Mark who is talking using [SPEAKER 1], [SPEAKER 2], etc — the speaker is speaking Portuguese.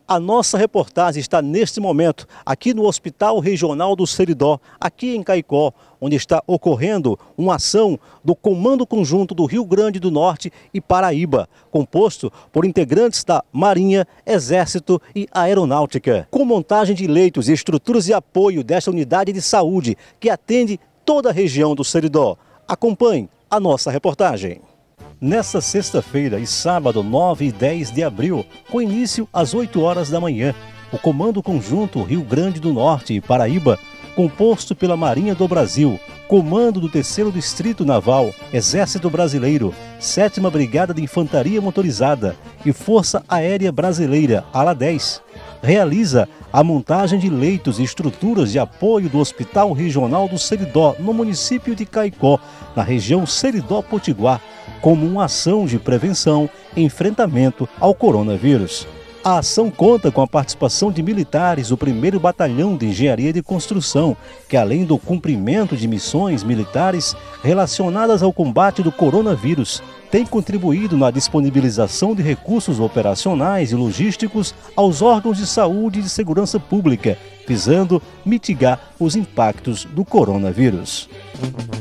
[SPEAKER 1] A nossa reportagem está neste momento aqui no Hospital Regional do Seridó, aqui em Caicó, onde está ocorrendo uma ação do Comando Conjunto do Rio Grande do Norte e Paraíba, composto por integrantes da Marinha, Exército e Aeronáutica, com montagem de leitos e estruturas de apoio desta unidade de saúde que atende toda a região do Seridó. Acompanhe a nossa reportagem. Nesta sexta-feira e sábado, 9 e 10 de abril, com início às 8 horas da manhã, o Comando Conjunto Rio Grande do Norte e Paraíba, composto pela Marinha do Brasil, Comando do 3º Distrito Naval, Exército Brasileiro, 7ª Brigada de Infantaria Motorizada e Força Aérea Brasileira, ala 10, realiza a montagem de leitos e estruturas de apoio do Hospital Regional do Seridó, no município de Caicó, na região Seridó-Potiguar, como uma ação de prevenção e enfrentamento ao coronavírus. A ação conta com a participação de militares do 1º Batalhão de Engenharia de Construção, que além do cumprimento de missões militares relacionadas ao combate do coronavírus, tem contribuído na disponibilização de recursos operacionais e logísticos aos órgãos de saúde e de segurança pública, visando mitigar os impactos do coronavírus.